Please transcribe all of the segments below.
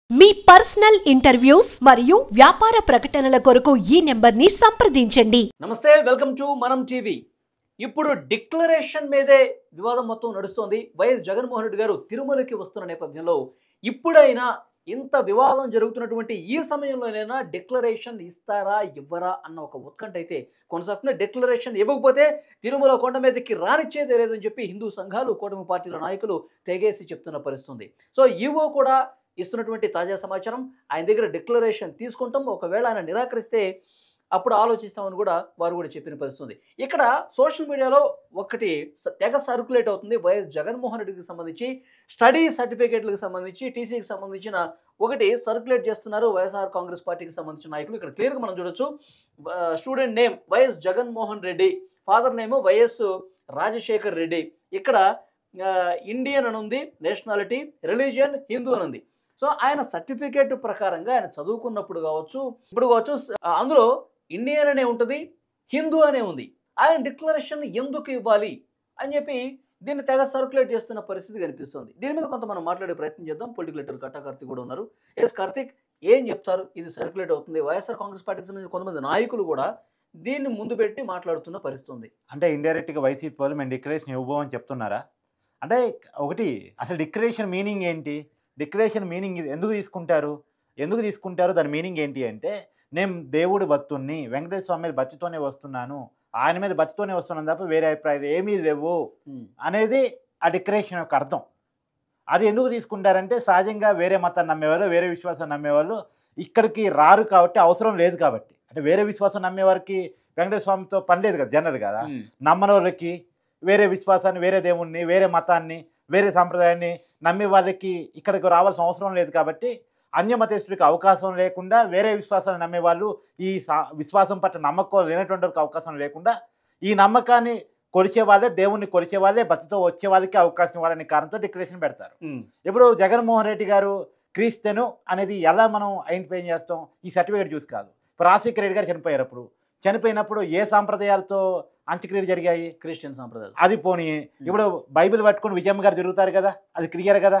మీ personal interviews మరియు వ్యాపార ప్రకటనల కొరకు ఈ నెంబర్ని సంప్రదించండి. నమస్తే, వెల్కమ్ టు మనం టీవీ. ఇప్పుడు డిక్లరేషన్ మీదే వివాదం మొత్తం నడుస్తోంది. వైఎస్ జగన్మోహన్ రెడ్డి గారు తిరుమలకి వస్తున్న నేపథ్యంలో ఇప్పుడైనా ఇంత వివాదం జరుగుతున్నటువంటి ఈ సమయంలోనైనా డిక్లరేషన్ ఇస్తారా ఇవ్వరా అన్న ఒక ఉత్కంఠ అయితే కొనసాగుతుంది. డిక్లరేషన్ ఇవ్వకపోతే తిరుమల కొండ మీదకి రానిచ్చేదే లేదని చెప్పి హిందూ సంఘాలు, కూటమి పార్టీల నాయకులు తెగేసి చెప్తున్న పరిస్థితుంది. సో ఈవో కూడా ఇస్తున్నటువంటి తాజా సమాచారం, ఆయన దగ్గర డిక్లరేషన్ తీసుకుంటాం, ఒకవేళ ఆయన నిరాకరిస్తే అప్పుడు ఆలోచిస్తామని కూడా వారు కూడా చెప్పిన పరిస్థితుంది. ఇక్కడ సోషల్ మీడియాలో ఒకటి తెగ సర్క్యులేట్ అవుతుంది. వైఎస్ జగన్మోహన్ రెడ్డికి సంబంధించి స్టడీ సర్టిఫికేట్లకు సంబంధించి, టీసీకి సంబంధించిన ఒకటి సర్క్యులేట్ చేస్తున్నారు వైఎస్ఆర్ కాంగ్రెస్ పార్టీకి సంబంధించిన నాయకులు. ఇక్కడ క్లియర్గా మనం చూడొచ్చు, student name Y S Jaganmohan Reddy, father name Y S Rajasekhar Reddy, ఇక్కడ ఇండియన్ అని ఉంది, నేషనాలిటీ, రిలీజియన్ హిందూ అని ఉంది. సో ఆయన సర్టిఫికేట్ ప్రకారంగా ఆయన చదువుకున్నప్పుడు కావచ్చు, ఇప్పుడు కావచ్చు, అందులో ఇండియన్ అనే ఉంటుంది, హిందూ అనే ఉంది. ఆయన డిక్లరేషన్ ఎందుకు ఇవ్వాలి అని చెప్పి దీన్ని తెగ సర్క్యులేట్ చేస్తున్న పరిస్థితి కనిపిస్తుంది. దీని మీద కొంత మనం మాట్లాడే ప్రయత్నం చేద్దాం. పొలిటికల్ లీడర్ కట్టా కార్తీక్ కూడా ఉన్నారు. ఎస్ కార్తీక్, ఏం చెప్తారు? ఇది సర్క్యులేట్ అవుతుంది, వైఎస్ఆర్ కాంగ్రెస్ పార్టీకి సంబంధించిన కొంతమంది నాయకులు కూడా దీన్ని ముందు పెట్టి మాట్లాడుతున్న పరిస్థితుంది. అంటే ఇండైరెక్ట్గా వైసీపీ వాళ్ళు మేము డిక్లరేషన్ ఇవ్వబోమని చెప్తున్నారా? అంటే ఒకటి, అసలు డిక్లరేషన్ మీనింగ్ ఏంటి? డిక్లరేషన్ మీనింగ్ ఎందుకు తీసుకుంటారు? దాని మీనింగ్ ఏంటి అంటే, నేను దేవుడి భక్తుణ్ణి, వెంకటేశ్వర స్వామి భక్తితోనే వస్తున్నాను, ఆయన మీద భక్తితోనే వస్తున్నాను తప్ప వేరే అభిప్రాయాలు ఏమీ లేవు అనేది ఆ డిక్లరేషన్ యొక్క అర్థం. అది ఎందుకు తీసుకుంటారంటే, సహజంగా వేరే మతాన్ని నమ్మేవాళ్ళు, వేరే విశ్వాసం నమ్మేవాళ్ళు ఇక్కడికి రారు కాబట్టి, అవసరం లేదు కాబట్టి. అంటే వేరే విశ్వాసం నమ్మేవారికి వెంకటేశ్వర స్వామితో పని లేదు కదా, జనరల్ కదా. నమ్మని వాళ్ళకి వేరే విశ్వాసాన్ని, వేరే దేవుణ్ణి, వేరే మతాన్ని, వేరే సాంప్రదాయాన్ని నమ్మే వాళ్ళకి ఇక్కడికి రావాల్సిన అవసరం లేదు కాబట్టి, అన్యమతేశ్వరికి అవకాశం లేకుండా, వేరే విశ్వాసాన్ని నమ్మే వాళ్ళు ఈ విశ్వాసం పట్ల నమ్మకం లేనటువంటి అవకాశం లేకుండా, ఈ నమ్మకాన్ని కొలిచే వాళ్ళే, దేవుణ్ణి కొలిచే వాళ్ళే, భక్తితో వచ్చే వాళ్ళకి అవకాశం ఇవ్వాలనే కారణంతో డిక్లరేషన్ పెడతారు. ఇప్పుడు జగన్మోహన్ రెడ్డి గారు క్రీస్తను అనేది ఎలా మనం ఐడెంటిఫై చేస్తాం? ఈ సర్టిఫికేట్ చూసి కాదు. రాజశేఖర రెడ్డి గారు చనిపోయినప్పుడు ఏ సాంప్రదాయాలతో అంత్యక్రియలు జరిగాయి? క్రిస్టియన్ సాంప్రదాయాలు. అది పోనీ, ఇప్పుడు బైబిల్ పట్టుకుని విజయమ్మ గారు తిరుగుతారు కదా, అది క్లియర్ కదా.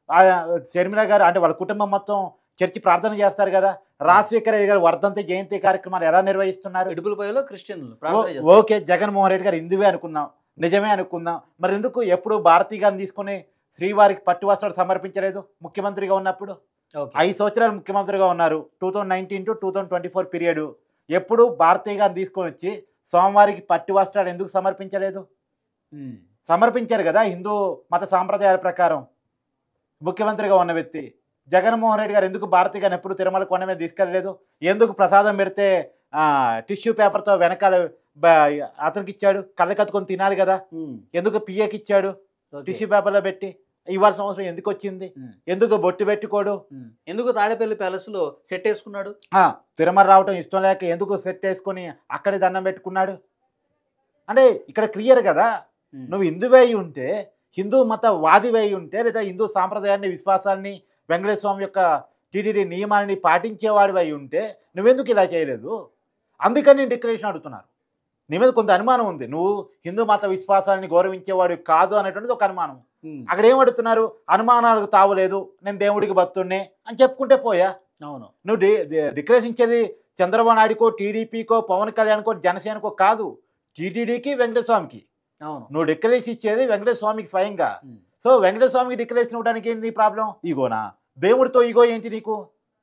షర్మిల గారు అంటే వాళ్ళ కుటుంబం మొత్తం చర్చి ప్రార్థన చేస్తారు కదా. రాజశేఖర రెడ్డి గారు వర్ధంతి, జయంతి కార్యక్రమాలు ఎలా నిర్వహిస్తున్నారు? ఇడుపులపైలో క్రిస్టియన్లు. ఓకే, జగన్మోహన్ రెడ్డి గారు హిందువే అనుకుందాం, నిజమే అనుకుందాం, మరి ఎందుకు ఎప్పుడు భారతీ గారిని తీసుకుని శ్రీవారికి పట్టు వస్త్రాలు సమర్పించలేదు ముఖ్యమంత్రిగా ఉన్నప్పుడు? 5 సంవత్సరాలు ముఖ్యమంత్రిగా ఉన్నారు, 2019 to 2024 పీరియడ్. ఎప్పుడు భారతీ గారిని తీసుకొని వచ్చి స్వామివారికి పట్టు వస్త్రాలు ఎందుకు సమర్పించలేదు? సమర్పించారు కదా హిందూ మత సాంప్రదాయాల ప్రకారం. ముఖ్యమంత్రిగా ఉన్న వ్యక్తి జగన్మోహన్ రెడ్డి గారు ఎందుకు భారతీ గారిని ఎప్పుడు తిరుమల కొండ మీద తీసుకెళ్ళలేదు? ఎందుకు ప్రసాదం పెడితే టిష్యూ పేపర్తో వెనకాల అతనికి ఇచ్చాడు? కళ్ళ కత్తుకొని తినాలి కదా, ఎందుకు పిఏకి ఇచ్చాడు టిష్యూ పేపర్లో పెట్టి? ఇవ్వాల్సిన అవసరం ఎందుకు వచ్చింది? ఎందుకు బొట్టు పెట్టుకోడు? ఎందుకు తాడేపల్లి ప్యాలెస్ లో సెట్ వేసుకున్నాడు? తిరుమల రావటం ఇష్టం లేక ఎందుకు సెట్ వేసుకొని అక్కడే దండం పెట్టుకున్నాడు? అంటే ఇక్కడ క్లియర్ కదా, నువ్వు హిందువే అయి ఉంటే, హిందూ మత వాదివే అయి ఉంటే, లేదా హిందూ సాంప్రదాయాన్ని, విశ్వాసాన్ని, వెంకటేశ్వర స్వామి యొక్క టీటీడీ నియమాలని పాటించేవాడివి అయి ఉంటే నువ్వెందుకు ఇలా చేయలేదు? అందుకని నేను డిక్లరేషన్ అడుగుతున్నారు. నీ మీద కొంత అనుమానం ఉంది, నువ్వు హిందూ మత విశ్వాసాన్ని గౌరవించేవాడు కాదు అనేటువంటిది ఒక అనుమానం. అక్కడ ఏమడుతున్నారు? అనుమానాలకు తావలేదు, నేను దేవుడికి భక్తుడినే అని చెప్పుకుంటే పోయా. అవును, నువ్వు డిక్లరేషన్ ఇచ్చేది చంద్రబాబు నాయుడుకో, టీడీపీకో, పవన్ కళ్యాణ్కో, జనసేనకో కాదు, టీటీడీకి, వెంకటేశ్వర స్వామికి. అవును, నువ్వు డిక్లరేషన్ ఇచ్చేది వెంకటేశ్వర స్వామికి స్వయంగా. సో వెంకటేశ్వర స్వామికి డిక్లరేషన్ ఇవ్వడానికి ఏంటి నీ ప్రాబ్లం? ఈగోనా? దేవుడితో ఈగో ఏంటి నీకు?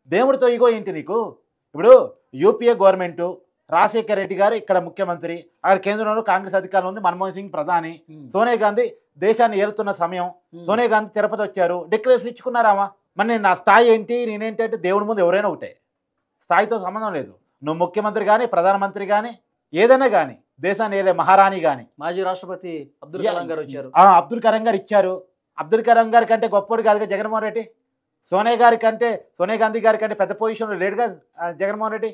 ఇప్పుడు యూపీఏ గవర్నమెంట్, రాజశేఖర రెడ్డి గారు ఇక్కడ ముఖ్యమంత్రి, అక్కడ కేంద్రంలో కాంగ్రెస్ అధికారంలో ఉంది, మన్మోహన్ సింగ్ ప్రధాని, సోనియా గాంధీ దేశాన్ని ఏలుతున్న సమయం, సోనియా గాంధీ తిరుపతి వచ్చారు, డిక్లరేషన్ ఇచ్చుకున్నారామా? మరి నా స్థాయి ఏంటి, నేనేంటి అంటే దేవుడి ముందు ఎవరైనా ఒకటే, స్థాయితో సంబంధం లేదు. నువ్వు ముఖ్యమంత్రి కానీ, ప్రధానమంత్రి కానీ, ఏదైనా కానీ, దేశాన్ని ఏలే మహారాణి కానీ, మాజీ రాష్ట్రపతి అబ్దుల్ కలాం గారు వచ్చారు, అబ్దుల్ కలాం గారు ఇచ్చారు. అబ్దుల్ కలాం గారి కంటే గొప్పవాడు కాదుగా జగన్మోహన్ రెడ్డి. సోనియా గాంధీ గారి కంటే పెద్ద పొజిషన్లో లేడుగా జగన్మోహన్ రెడ్డి.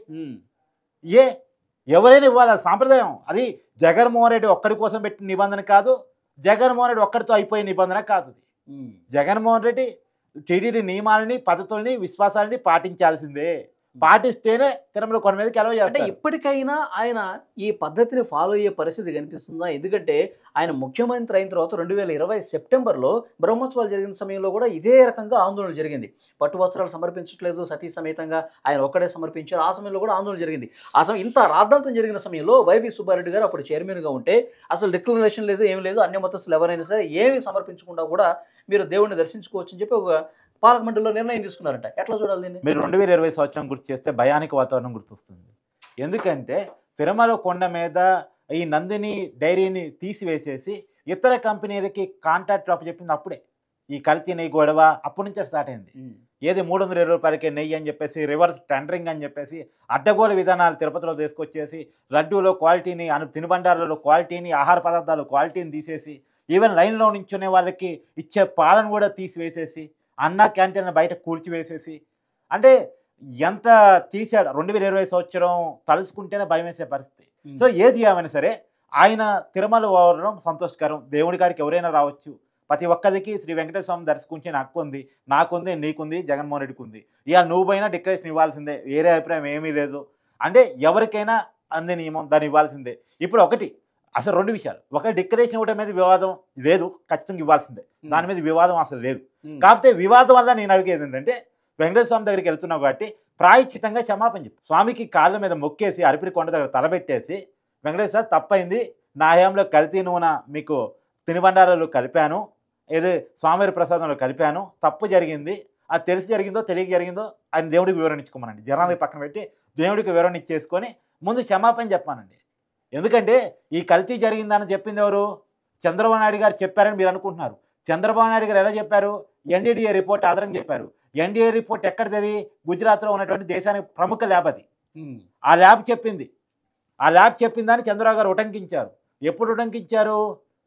ఎవరైనా ఇవ్వాలి, సాంప్రదాయం. అది జగన్మోహన్ రెడ్డి ఒక్కడి కోసం పెట్టిన నిబంధన కాదు, జగన్మోహన్ రెడ్డి ఒక్కడితో అయిపోయే నిబంధన కాదు. జగన్మోహన్ రెడ్డి టీటీడీ నియమాలని, పద్ధతుల్ని, విశ్వాసాలని పాటించాల్సిందే. పాటిస్తేనే తిరుమల కొండ మీదకి అలౌ అంటే చేస్తారు. ఇప్పటికైనా ఆయన ఈ పద్ధతిని ఫాలో అయ్యే పరిస్థితి కనిపిస్తుందా? ఎందుకంటే ఆయన ముఖ్యమంత్రి అయిన తర్వాత 2020 సెప్టెంబర్లో బ్రహ్మోత్సవాలు జరిగిన సమయంలో కూడా ఇదే రకంగా ఆందోళన జరిగింది. పట్టు వస్త్రాలు సమర్పించట్లేదు, సతీ సమేతంగా ఆయన ఒక్కడే సమర్పించారు. ఆ సమయంలో కూడా ఆందోళన జరిగింది. ఆ సమయం ఇంత రాద్ధాంతం జరిగిన సమయంలో వైవి సుబ్బారెడ్డి గారు అప్పుడు చైర్మన్గా ఉంటే అసలు డిక్లరేషన్ లేదు, ఏం లేదు, అన్య మతస్థులు ఎవరైనా సరే ఏమీ సమర్పించకుండా కూడా మీరు దేవుడిని దర్శించుకోవచ్చు అని చెప్పి ఒక పాలక మండలిలో నిర్ణయం తీసుకున్నారంట. ఎట్లా చూడాలి దీన్ని? మీరు 2020 సంవత్సరం గుర్తు చేస్తే భయానిక వాతావరణం గుర్తొస్తుంది. ఎందుకంటే తిరుమల కొండ మీద ఈ నందిని డైరీని తీసివేసేసి ఇతర కంపెనీలకి కాంట్రాక్ట్ చెప్పింది అప్పుడే. ఈ కల్తీ నెయ్యి గొడవ అప్పటి నుంచే స్టార్ట్ అయింది. ఏది 320 రూపాయలకే నెయ్యి అని చెప్పేసి, రివర్స్ టెండరింగ్ అని చెప్పేసి, అడ్డగోలు విధానాలు తిరుపతిలో తీసుకొచ్చేసి, లడ్డూలో క్వాలిటీని, తినుబండారాలలో క్వాలిటీని, ఆహార పదార్థాలు క్వాలిటీని తీసేసి, ఈవెన్ లైన్లో నించునే వాళ్ళకి ఇచ్చే పాలను కూడా తీసివేసేసి, అన్న క్యాంటీన్ బయట కూల్చివేసేసి, అంటే ఎంత తీసాడు. 2020 సంవత్సరం తలుసుకుంటేనే భయం వేసే పరిస్థితి. సో ఏది ఏమైనా సరే ఆయన తిరుమల పోవడం సంతోషకరం. దేవుడి కాడికి ఎవరైనా రావచ్చు. ప్రతి ఒక్కరికి శ్రీ వెంకటేశ్వర స్వామి దర్శించే హక్కు ఉంది, నాకుంది, నీకుంది, జగన్మోహన్ రెడ్డికి ఉంది. ఇక నువ్వు పోయినా డిక్లరేషన్ ఇవ్వాల్సిందే, వేరే అభిప్రాయం ఏమీ లేదు. అంటే ఎవరికైనా అందే నియమం, దాన్ని ఇవ్వాల్సిందే. ఇప్పుడు ఒకటి అసలు 2 విషయాలు. ఒక డిక్లరేషన్ ఇవ్వడం మీద వివాదం లేదు, ఖచ్చితంగా ఇవ్వాల్సిందే, దాని మీద వివాదం అసలు లేదు. కాకపోతే వివాదం వల్ల నేను అడిగేది ఏంటంటే, వెంకటేశ్వర స్వామి దగ్గరికి వెళ్తున్నావు కాబట్టి ప్రాయశ్చితంగా క్షమాపణ చెప్పు. స్వామికి కాళ్ళ మీద మొక్కేసి అరిపిరి కొండ దగ్గర తలబెట్టేసి, వెంకటేశ్వర తప్పైంది, నా హయాంలో కల్తీ నూనె మీకు తినుబండారాలు కలిపాను, ఏదో స్వామివారి ప్రసాదంలో కలిపాను, తప్పు జరిగింది, అది తెలిసి జరిగిందో తెలియక జరిగిందో ఆయన దేవుడికి వివరణ ఇచ్చుకోమనండి. జనాలకి పక్కన పెట్టి దేవుడికి వివరణ ఇచ్చేసుకొని ముందు క్షమాపణ చెప్పానండి. ఎందుకంటే ఈ కల్తీ జరిగిందని చెప్పింది ఎవరు? చంద్రబాబు నాయుడు గారు చెప్పారని మీరు అనుకుంటున్నారు. చంద్రబాబు నాయుడు గారు ఎలా చెప్పారు? ఎన్డీడీఏ రిపోర్ట్ ఆధారంగా చెప్పారు. ఎన్డీఏ రిపోర్ట్ ఎక్కడిది? గుజరాత్లో ఉన్నటువంటి దేశానికి ప్రముఖ ల్యాబ్ అది. ఆ ల్యాబ్ చెప్పింది. ఆ ల్యాబ్ చెప్పిందని చంద్రబాబు గారు ఉటంకించారు. ఎప్పుడు ఉటంకించారు?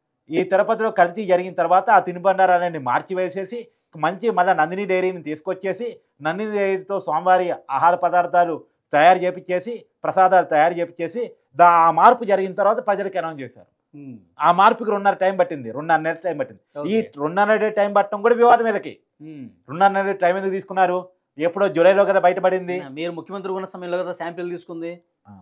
ఈ తిరుపతిలో కల్తీ జరిగిన తర్వాత ఆ తినుబండారాలన్నీ మార్చివేసేసి మళ్ళీ నందిని డైరీని తీసుకొచ్చేసి, నందిని డైరీతో స్వామివారి ఆహార పదార్థాలు తయారు చేపించేసి, ప్రసాదాలు తయారు చేపించేసి, ఆ మార్పు జరిగిన తర్వాత ప్రజలకు అనౌన్స్ చేశారు. ఆ మార్పుకి 2.5 టైం పట్టింది, 2.5 టైం పట్టింది. ఈ 2.5 టైం పట్టడం కూడా వివాదం వీళ్ళకి. 2.5 టైం ఎందుకు తీసుకున్నారు? ఎప్పుడో జూలైలో కదా బయటపడింది. మీరు ముఖ్యమంత్రి ఉన్న సమయంలో కదా శాంపిల్ తీసుకుంది.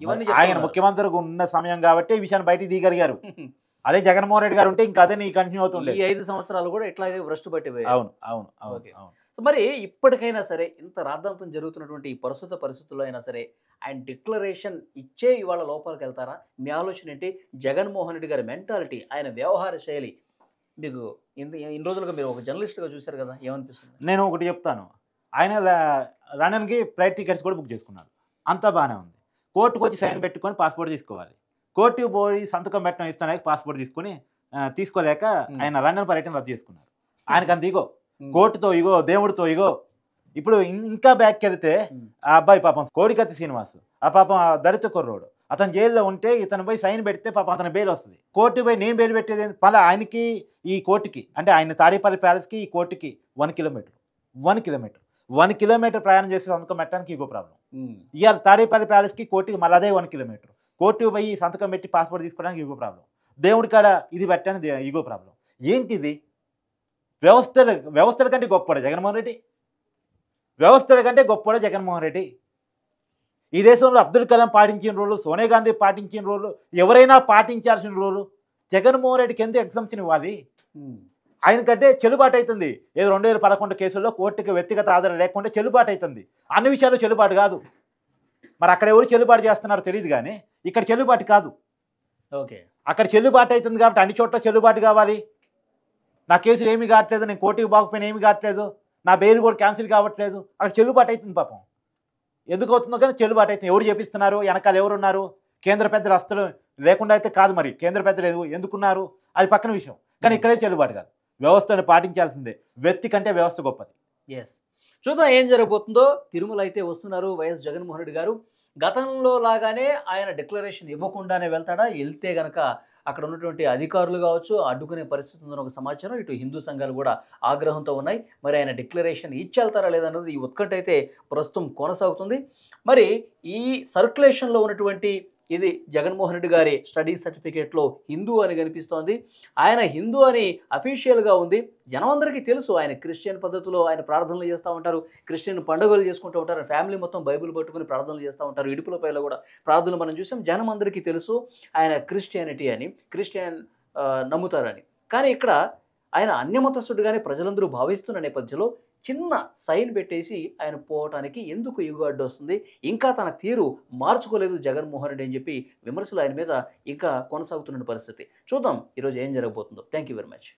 ఆయన ముఖ్యమంత్రికి ఉన్న సమయం కాబట్టి ఈ విషయాన్ని బయటికి దిగలిగారు. అదే జగన్మోహన్ రెడ్డి గారు ఉంటే ఇంకా అదే నీ కంటిన్యూ అవుతుండే. ఈ 5 సంవత్సరాలు కూడా ఇట్లాగే భ్రష్టు పట్టిపోయాయి. అవును అవును అవును. సో మరి ఇప్పటికైనా సరే ఇంత రాద్ధాంతం జరుగుతున్నటువంటి ఈ ప్రస్తుత పరిస్థితుల్లో అయినా సరే ఆయన డిక్లరేషన్ ఇచ్చే ఇవాళ లోపలికి వెళ్తారా? మీ ఆలోచన ఏంటి? జగన్మోహన్ రెడ్డి గారి మెంటాలిటీ, ఆయన వ్యవహార శైలి మీకు ఇన్ని రోజులుగా మీరు ఒక జర్నలిస్ట్గా చూశారు కదా, ఏమనిపిస్తుంది? నేను ఒకటి చెప్తాను. ఆయన లండన్కి ఫ్లైట్ టికెట్స్ కూడా బుక్ చేసుకున్నారు, అంతా బాగానే ఉంది. కోర్టుకు వచ్చి సైన్ పెట్టుకొని పాస్పోర్ట్ తీసుకోవాలి. కోర్టుకు పోయి సంతకం పెట్టడం ఇస్తానికి పాస్పోర్ట్ తీసుకోలేక ఆయన లండన్ పర్యటన రద్దు చేసుకున్నారు. ఆయనకు అంత ఇగో, కోర్టుతో ఇగో, దేవుడితో ఇగో. ఇప్పుడు ఇంకా బ్యాక్ వెళ్తే ఆ అబ్బాయి పాపం కోడికత్తి శ్రీనివాస్, ఆ పాపం దళిత కుర్రోడు, అతను జైల్లో ఉంటే ఇతను పోయి సైన్ పెడితే పాపం అతను బెయిల్ వస్తుంది. కోర్టు పోయి నేను బెయిల్ పెట్టేది మళ్ళీ ఆయనకి ఈ కోర్టుకి, అంటే ఆయన తాడేపల్లి ప్యాలెస్కి ఈ కోర్టుకి 1 కిలోమీటర్ ప్రయాణం చేసి సంతకం పెట్టడానికి ఇగో ప్రాబ్లం. ఇవాళ తాడేపల్లి ప్యాలెస్కి కోర్టుకి మళ్ళీ అదే 1 కిలోమీటర్. కోర్టుకు పోయి సంతకం పెట్టి పాస్పోర్ట్ తీసుకోవడానికి ఇగో ప్రాబ్లం. దేవుడి కాడ ఇది పెట్టడానికి ఇగో ప్రాబ్లం. ఏంటిది? వ్యవస్థల కంటే గొప్పవాడు జగన్మోహన్ రెడ్డి. వ్యవస్థల కంటే గొప్పవాడు జగన్మోహన్ రెడ్డి. ఈ దేశంలో అబ్దుల్ కలాం పాటించిన రూలు, సోనియా గాంధీ పాటించిన రూలు, ఎవరైనా పాటించాల్సిన రూలు జగన్మోహన్ రెడ్డికి ఎందుకు ఎగ్జంప్షన్ ఇవ్వాలి? ఆయనకంటే చెల్లుబాటు అవుతుంది. ఏదో 2011 కేసుల్లో కోర్టుకి వ్యక్తిగత ఆధారం లేకుండా చెల్లుబాటు అవుతుంది. అన్ని విషయాలు చెల్లుబాటు కాదు. మరి అక్కడ ఎవరు చెల్లుబాటు చేస్తున్నారో తెలియదు, కానీ ఇక్కడ చెల్లుబాటు కాదు. ఓకే, అక్కడ చెల్లుబాటు అవుతుంది కాబట్టి అన్ని చోట్ల చెల్లుబాటు కావాలి. నా కేసులు ఏమీ కావట్లేదు, నేను కోర్టుకి బాగుపోయినా ఏమీ కావట్లేదు, నా బెయిల్ కూడా క్యాన్సిల్ కావట్లేదు, అక్కడ చెల్లుబాటు అవుతుంది. పాపం ఎందుకు అవుతుందో కానీ చెల్లుబాటు అవుతుంది. ఎవరు చేపిస్తున్నారు? వెనకాల ఎవరున్నారు? కేంద్ర పెద్దలు అస్తలు లేకుండా అయితే కాదు. మరి కేంద్ర పెద్దలు ఎందుకున్నారు అది పక్కన విషయం, కానీ ఇక్కడే చెల్లుబాటు కాదు. వ్యవస్థను పాటించాల్సిందే. వ్యక్తి కంటే వ్యవస్థ గొప్పది. ఎస్, చూద్దాం ఏం జరగబోతుందో. తిరుమల అయితే వస్తున్నారు వైఎస్ జగన్మోహన్ రెడ్డి గారు. గతంలో లాగానే ఆయన డిక్లరేషన్ ఇవ్వకుండానే వెళ్తాడా? వెళ్తే గనక అక్కడ ఉన్నటువంటి అధికారులు కావచ్చు అడ్డుకునే పరిస్థితి ఉందని ఒక సమాచారం. ఇటు హిందూ సంఘాలు కూడా ఆగ్రహంతో ఉన్నాయి. మరి ఆయన డిక్లరేషన్ ఇచ్చి వెళ్తారా లేదన్నది ఈ ఉత్కంఠ అయితే ప్రస్తుతం కొనసాగుతుంది. మరి ఈ సర్క్యులేషన్లో ఉన్నటువంటి ఇది జగన్మోహన్ రెడ్డి గారి స్టడీ సర్టిఫికేట్లో హిందూ అని కనిపిస్తోంది. ఆయన హిందూ అని అఫీషియల్గా ఉంది. జనం అందరికీ తెలుసు ఆయన క్రిస్టియన్ పద్ధతిలో ఆయన ప్రార్థనలు చేస్తూ ఉంటారు, క్రిస్టియన్ పండుగలు చేసుకుంటూ ఉంటారు, ఫ్యామిలీ మొత్తం బైబిల్ పట్టుకుని ప్రార్థనలు చేస్తూ ఉంటారు. ఇడుపులపైలో కూడా ప్రార్థనలు మనం చూసాం. జనం అందరికీ తెలుసు ఆయన క్రిస్టియానిటీ అని, క్రిస్టియన్ నమ్ముతారని. కానీ ఇక్కడ ఆయన అన్యమతస్థుడుగానే ప్రజలందరూ భావిస్తున్న నేపథ్యంలో చిన్న సైన్ పెట్టేసి ఆయన పోవటానికి ఎందుకు ఎగువ అడ్డు వస్తుంది, ఇంకా తన తీరు మార్చుకోలేదు జగన్మోహన్ రెడ్డి అని చెప్పి విమర్శలు ఆయన మీద ఇంకా కొనసాగుతున్న పరిస్థితి. చూద్దాం ఈరోజు ఏం జరగబోతుందో. Thank you very much.